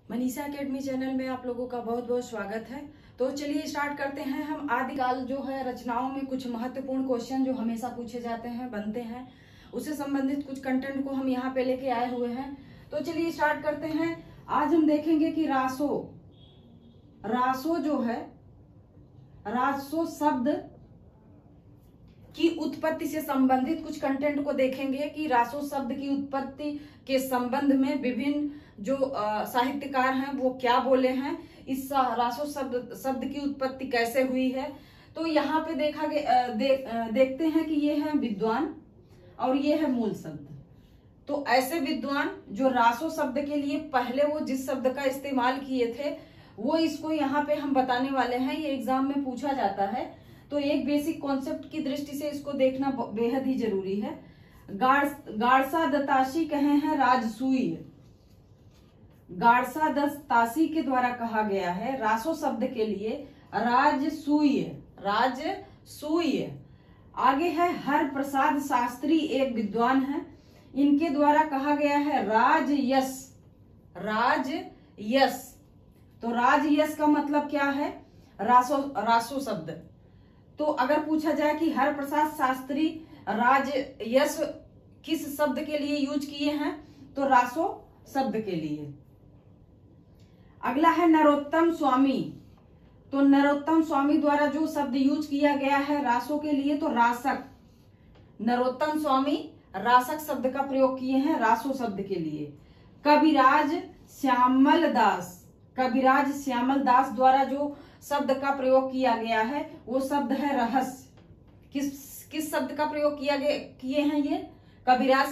Manisha academy channel में आप लोगों का बहुत बहुत स्वागत है। तो चलिए स्टार्ट करते हैं। हम आदिकाल जो है रचनाओं में कुछ महत्वपूर्ण क्वेश्चन जो हमेशा पूछे जाते हैं, बनते हैं, उससे संबंधित कुछ कंटेंट को हम यहाँ पे लेके आए हुए हैं। तो चलिए स्टार्ट करते हैं। आज हम देखेंगे कि रासो जो है, रासो शब्द की उत्पत्ति से संबंधित कुछ कंटेंट को देखेंगे कि रासो शब्द की उत्पत्ति के संबंध में विभिन्न जो साहित्यकार हैं वो क्या बोले हैं, इस रासो शब्द की उत्पत्ति कैसे हुई है। तो यहाँ पे देखते हैं कि ये है विद्वान और ये है मूल शब्द। तो ऐसे विद्वान जो रासो शब्द के लिए पहले वो जिस शब्द का इस्तेमाल किए थे वो इसको यहाँ पे हम बताने वाले हैं। ये एग्जाम में पूछा जाता है, तो एक बेसिक कॉन्सेप्ट की दृष्टि से इसको देखना बेहद ही जरूरी है। गाड़सा दत्तासी कहे हैं राजसूय। गाड़सा दत्तासी के द्वारा कहा गया है रासो शब्द के लिए राजसूय। आगे है हर प्रसाद शास्त्री, एक विद्वान है, इनके द्वारा कहा गया है राजयश। तो राजयश का मतलब क्या है? रासो शब्द। तो अगर पूछा जाए कि हर प्रसाद शास्त्री राजयश किस शब्द के लिए यूज किए हैं, तो रासो शब्द के लिए। अगला है नरोत्तम स्वामी। तो नरोत्तम स्वामी द्वारा जो शब्द यूज किया गया है रासो के लिए, तो रासक। नरोत्तम स्वामी रासक शब्द का प्रयोग किए हैं रासो शब्द के लिए। कविराज श्यामल दास द्वारा जो शब्द का प्रयोग किया गया है वो शब्द है रहस्य। किस शब्द का प्रयोग किए हैं ये? कविराज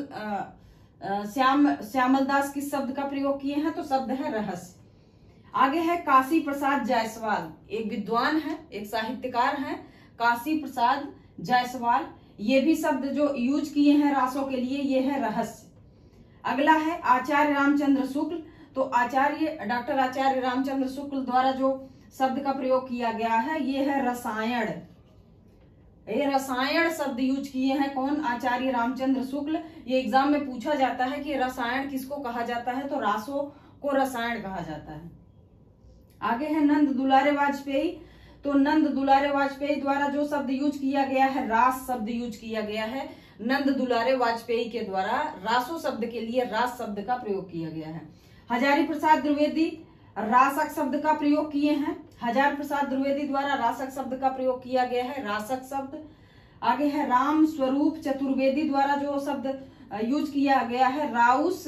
श्यामल दास किस शब्द का प्रयोग किए हैं? तो शब्द है रहस्य। आगे है काशी प्रसाद जायसवाल, एक विद्वान है, एक साहित्यकार हैं, काशी प्रसाद जायसवाल। ये भी शब्द जो यूज किए हैं रासो के लिए ये है रहस्य। अगला है आचार्य रामचंद्र शुक्ल। तो डॉक्टर आचार्य रामचंद्र शुक्ल द्वारा जो शब्द का प्रयोग किया गया है ये है रसायन। ये रसायन शब्द यूज किए हैं कौन? आचार्य रामचंद्र शुक्ल। ये एग्जाम में पूछा जाता है कि रसायन किसको कहा जाता है, तो रासो को रसायन कहा जाता है। आगे है नंद दुलारे वाजपेयी। तो नंद दुलारे वाजपेयी द्वारा जो शब्द यूज किया गया है रास शब्द यूज किया गया है। नंद दुलारे वाजपेयी के द्वारा रासो शब्द के लिए रास शब्द का प्रयोग किया गया है। हजारी प्रसाद द्विवेदी रासक शब्द का प्रयोग किए हैं। हजार प्रसाद द्विवेदी द्वारा रासक शब्द का प्रयोग किया गया है रासक शब्द। आगे है राम स्वरूप चतुर्वेदी द्वारा जो शब्द यूज किया गया है राउस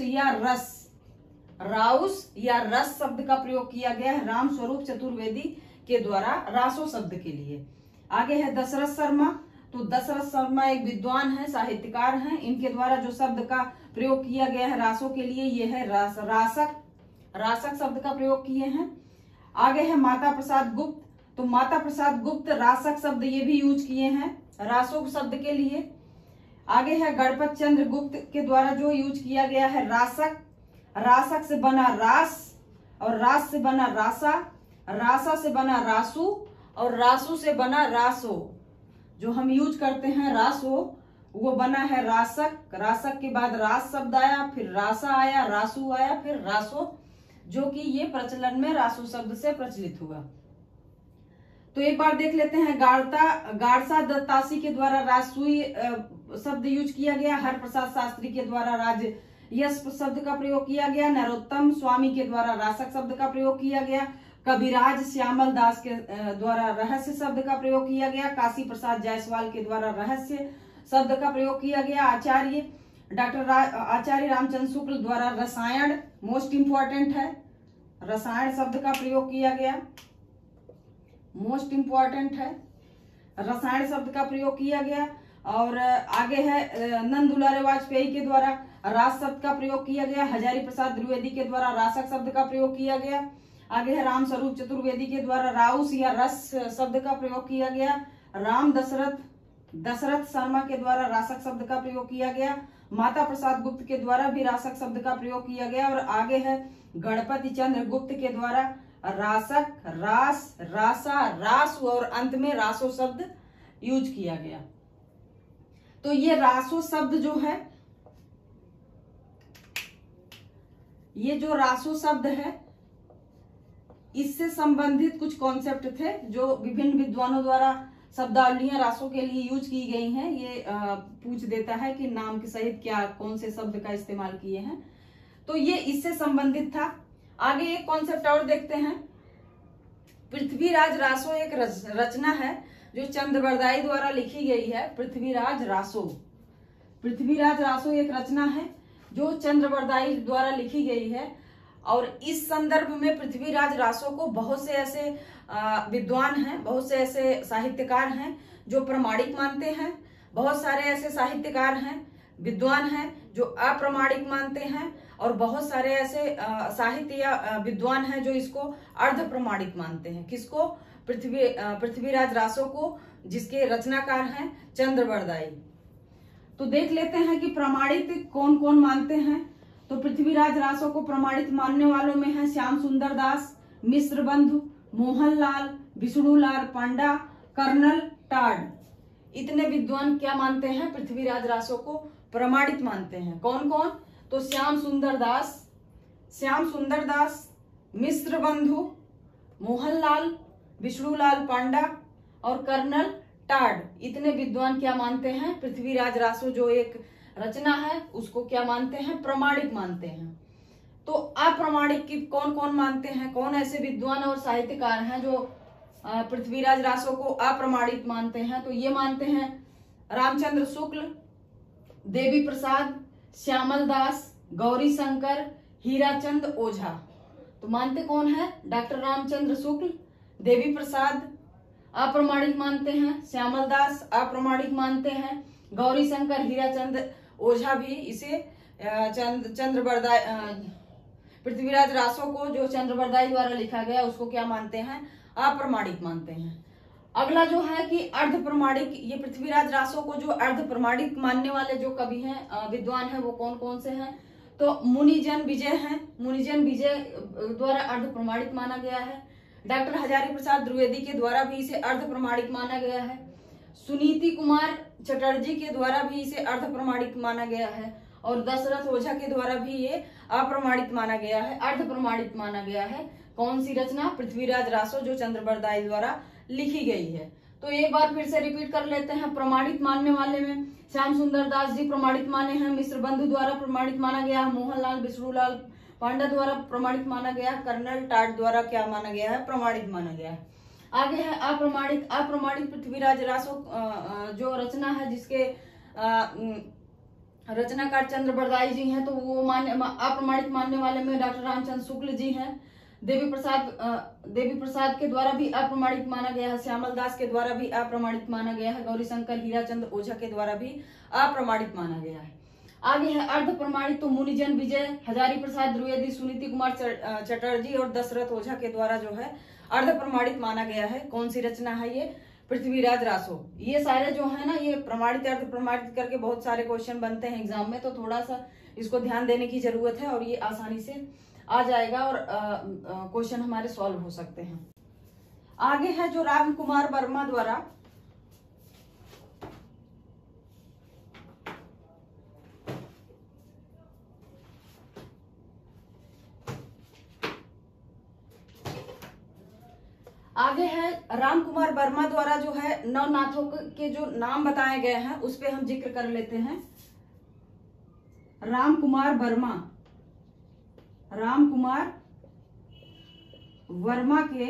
या रस शब्द का प्रयोग किया गया है राम स्वरूप चतुर्वेदी के द्वारा रासो शब्द के लिए। आगे है दशरथ शर्मा। तो दशरथ शर्मा एक विद्वान है, साहित्यकार हैं, इनके द्वारा जो शब्द का प्रयोग किया गया है रासो के लिए ये है रासक शब्द का प्रयोग किए हैं। आगे है माता प्रसाद गुप्त। तो माता प्रसाद गुप्त रासक शब्द ये भी यूज किए हैं रासो शब्द के लिए। आगे है गणपत चंद्र गुप्त के द्वारा जो यूज किया गया है रासक से बना रास और रास से बना रासा से बना रासू और रासू से बना रासो। जो हम यूज करते हैं रासो वो बना है रासक के बाद रास शब्द आया, फिर रासा आया, रासू आया, फिर रासो, जो कि ये प्रचलन में रासो शब्द से प्रचलित हुआ। तो एक बार देख लेते हैं। गाड़सा दत्तासी के द्वारा राजसूय शब्द यूज किया गया। हर प्रसाद शास्त्री के द्वारा राजयश शब्द का प्रयोग किया गया। नरोत्तम स्वामी के द्वारा रासक शब्द का प्रयोग किया गया। कविराज श्यामल दास के द्वारा रहस्य शब्द का प्रयोग किया गया। काशी प्रसाद जायसवाल के द्वारा रहस्य शब्द का प्रयोग किया गया। डॉक्टर आचार्य रामचंद्र शुक्ल द्वारा रसायन, मोस्ट इंपॉर्टेंट है, रसायन शब्द का प्रयोग किया गया, मोस्ट इंपॉर्टेंट है, रसायन शब्द का प्रयोग किया गया। और आगे है नंद दुलारे वाजपेयी के द्वारा रास शब्द का प्रयोग किया गया। हजारी प्रसाद द्विवेदी के द्वारा रासक शब्द का प्रयोग किया गया। आगे है राम स्वरूप चतुर्वेदी के द्वारा राउस या रस शब्द का प्रयोग किया गया। दशरथ शर्मा के द्वारा रासक शब्द का प्रयोग किया गया। माता प्रसाद गुप्त के द्वारा भी रासक शब्द का प्रयोग किया गया। और आगे है गणपति चंद्र गुप्त के द्वारा रासक, रासा, रासु और अंत में रासो शब्द यूज किया गया। तो ये रासो शब्द जो है ये जो रासो शब्द है इससे संबंधित कुछ कॉन्सेप्ट थे जो विभिन्न विद्वानों द्वारा शब्दावलियां रासो के लिए यूज की गई हैं। ये पूछ देता है कि नाम के सहित क्या कौन से शब्द का इस्तेमाल किए हैं, तो ये इससे संबंधित था। आगे एक कॉन्सेप्ट और देखते हैं। पृथ्वीराज रासो एक रचना है जो चंद्रबरदाई द्वारा लिखी गई है। पृथ्वीराज रासो एक रचना है जो चंद्रबरदाई द्वारा लिखी गई है, और इस संदर्भ में पृथ्वीराज रासो को बहुत से ऐसे विद्वान हैं, बहुत से ऐसे साहित्यकार हैं जो प्रमाणिक मानते हैं, बहुत सारे ऐसे साहित्यकार हैं, विद्वान हैं जो अप्रमाणिक मानते हैं, और बहुत सारे ऐसे साहित्य या विद्वान हैं जो इसको अर्ध प्रमाणिक मानते हैं। किसको? पृथ्वीराज रासो को, जिसके रचनाकार हैं चंद्रबरदाई। तो देख लेते हैं कि प्रमाणित कौन कौन मानते हैं। तो पृथ्वीराज रासो को प्रमाणित मानने वालों में है श्याम सुंदर दास, मिश्र बंधु, मोहनलाल, विष्णुलाल पांडा, कर्नल टाड। इतने विद्वान क्या मानते हैं? पृथ्वीराज रासो को प्रमाणित मानते हैं। कौन कौन? तो श्याम सुंदर दास, मिश्र बंधु, मोहनलाल, विष्णुलाल पांडा और कर्नल टाड। इतने विद्वान क्या मानते हैं? पृथ्वीराज रासो जो एक रचना है उसको क्या मानते हैं? प्रमाणिक मानते हैं। तो अप्रमाणिक की कौन कौन मानते हैं? कौन ऐसे विद्वान और साहित्यकार हैं जो पृथ्वीराज रासो को अप्रमाणित मानते हैं? तो ये मानते हैं रामचंद्र शुक्ल, देवी प्रसाद, श्यामल दास, गौरी शंकर, हीराचंद ओझा। तो मानते कौन है? डॉक्टर रामचंद्र शुक्ल, देवी प्रसाद अप्रमाणिक मानते हैं, श्यामल दास अप्रमाणिक मानते हैं, गौरी शंकर, हीराचंद ओझा भी इसे पृथ्वीराज रासो को जो चंद्रबरदाई द्वारा लिखा गया उसको क्या मानते हैं? अप्रमाणिक मानते हैं। अगला जो है कि अर्ध प्रमाणिक, ये पृथ्वीराज रासो को जो अर्ध प्रमाणिक मानने वाले जो कवि हैं, विद्वान हैं, वो कौन कौन से हैं? तो मुनिजन विजय हैं, मुनिजन विजय द्वारा अर्ध प्रमाणिक माना गया है। डॉक्टर हजारी प्रसाद द्विवेदी के द्वारा भी इसे अर्ध प्रमाणिक माना गया है। सुनीति कुमार चटर्जी के द्वारा भी इसे अर्ध प्रमाणिक माना गया है, और दशरथ ओझा के द्वारा भी ये अप्रमाणित माना गया है, अर्ध प्रमाणित माना गया है। कौन सी रचना? पृथ्वीराज रासो जो चंद्रबरदाई द्वारा लिखी गई है। तो एक बार फिर से रिपीट कर लेते हैं। प्रमाणित मानने वाले में श्याम सुंदर दास जी प्रमाणित माने हैं, मिश्र बंधु द्वारा प्रमाणित माना गया है, मोहनलाल विष्णुलाल पांडा द्वारा प्रमाणित माना गया, कर्नल टाड द्वारा क्या माना गया है? प्रमाणित माना गया है। आगे है अप्रमाणित। अप्रमाणित पृथ्वीराज रासो जो रचना है जिसके रचनाकार चंद्रबरदाई जी हैं, तो वो अप्रमाणित मानने वाले में डॉक्टर रामचंद्र शुक्ल जी हैं। देवी प्रसाद के द्वारा भी अप्रमाणित माना गया है, श्यामल दास के द्वारा भी अप्रमाणित माना गया है, गौरी शंकर, हीराचंद ओझा के द्वारा भी अप्रमाणित माना गया है। आगे है अर्ध प्रमाणित। तो मुनिजन विजय, हजारी प्रसाद द्विवेदी, सुनीति कुमार चटर्जी और दशरथ ओझा के द्वारा जो है अर्ध प्रमाणित माना गया है। कौन सी रचना है ये? पृथ्वीराज रासो। ये सारे जो है ना, ये प्रमाणित अर्ध प्रमाणित करके बहुत सारे क्वेश्चन बनते हैं एग्जाम में, तो थोड़ा सा इसको ध्यान देने की जरूरत है, और ये आसानी से आ जाएगा और क्वेश्चन हमारे सॉल्व हो सकते हैं। आगे है जो राम कुमार वर्मा द्वारा आगे है राम कुमार वर्मा द्वारा जो है नवनाथों के जो नाम बताए गए हैं उस पे हम जिक्र कर लेते हैं। राम कुमार वर्मा के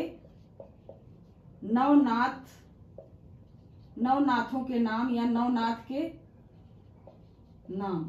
नवनाथों के नाम या नवनाथ के नाम।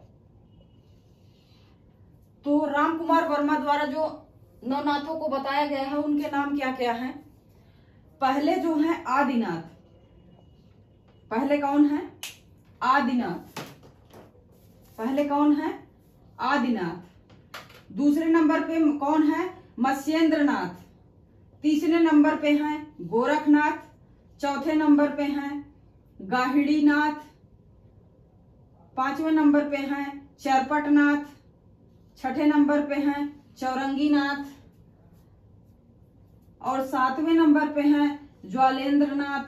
तो राम कुमार वर्मा द्वारा जो नवनाथों को बताया गया है उनके नाम क्या क्या हैं? पहले जो है आदिनाथ। पहले कौन है? आदिनाथ। पहले कौन है? आदिनाथ। दूसरे नंबर पे कौन है? मत्स्येंद्रनाथ। तीसरे नंबर पे हैं गोरखनाथ। चौथे नंबर पे हैं गाहिड़ीनाथ। पांचवें नंबर पे हैं चरपटनाथ। छठे नंबर पे हैं चौरंगीनाथ, और सातवें नंबर पे हैं ज्वालेंद्रनाथ।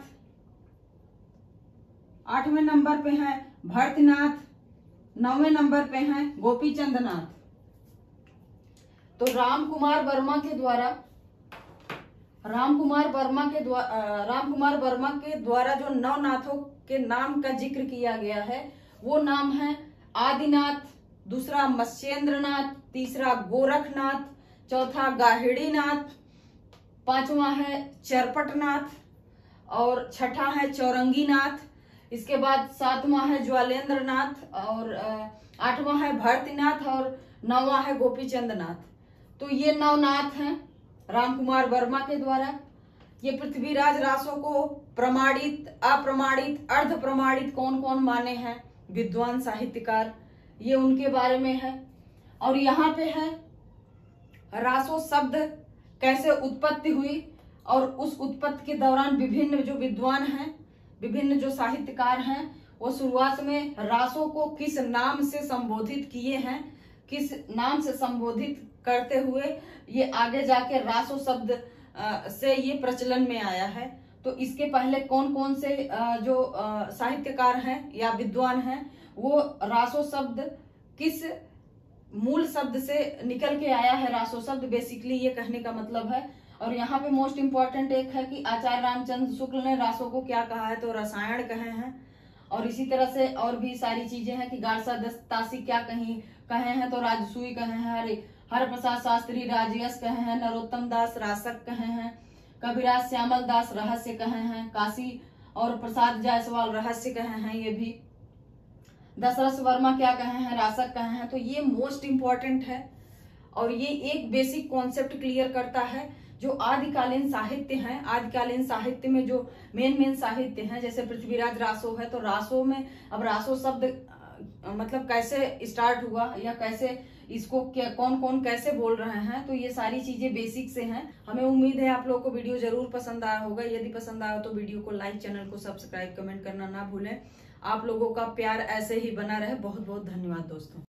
आठवें नंबर पे हैं भरतनाथ। नौवें नंबर पे हैं गोपीचंदनाथ। तो राम कुमार वर्मा के द्वारा जो नवनाथों के नाम का जिक्र किया गया है वो नाम है आदिनाथ, दूसरा मत्स्येंद्रनाथ, तीसरा गोरखनाथ, चौथा गाहिड़ीनाथ, पांचवा है चरपटनाथ और छठा है चौरंगीनाथ। इसके बाद सातवां है ज्वालेंद्रनाथ और आठवां है भरतीनाथ और नौवां है गोपीचंदनाथ। तो ये नवनाथ हैं राम कुमार वर्मा के द्वारा। ये पृथ्वीराज रासो को प्रमाणित, अप्रमाणित, अर्ध प्रमाणित कौन कौन माने हैं विद्वान साहित्यकार, ये उनके बारे में है। और यहाँ पे है रासो शब्द कैसे उत्पत्ति हुई और उस उत्पत्ति के दौरान विभिन्न जो विद्वान हैं, विभिन्न जो साहित्यकार हैं, वो शुरुआत में रासो को किस नाम से संबोधित किए हैं, किस नाम से संबोधित करते हुए ये आगे जाके रासो शब्द से ये प्रचलन में आया है। तो इसके पहले कौन कौन से जो साहित्यकार हैं या विद्वान हैं वो रासो शब्द किस मूल शब्द से निकल के आया है, रासो शब्द बेसिकली ये कहने का मतलब है। और यहाँ पे मोस्ट इम्पोर्टेंट एक है कि आचार्य रामचंद्र शुक्ल ने रासो को क्या कहा है, तो रसायन कहे हैं। और इसी तरह से और भी सारी चीजें हैं कि गारसा दस्तासी क्या कहे हैं, तो राजसूई कहे हैं, हर प्रसाद शास्त्री राजयस कहे हैं, नरोत्तम दास रासक कहे हैं, कविराज श्यामल दास रहस्य कहे हैं, काशी और प्रसाद जायसवाल रहस्य कहे हैं, ये भी दशरथ वर्मा क्या कहे हैं, रासक कहे हैं। तो ये मोस्ट इम्पोर्टेंट है और ये एक बेसिक कॉन्सेप्ट क्लियर करता है जो आदिकालीन साहित्य हैं। आदिकालीन साहित्य में जो मेन साहित्य हैं, जैसे पृथ्वीराज रासो है, तो रासो में अब रासो शब्द मतलब कैसे स्टार्ट हुआ या कैसे इसको कौन कौन कैसे बोल रहे हैं, तो ये सारी चीजें बेसिक से हैं। हमें उम्मीद है आप लोगों को वीडियो जरूर पसंद आया होगा। यदि पसंद आया तो वीडियो को लाइक, चैनल को सब्सक्राइब, कमेंट करना ना भूलें। आप लोगों का प्यार ऐसे ही बना रहे। बहुत बहुत धन्यवाद दोस्तों।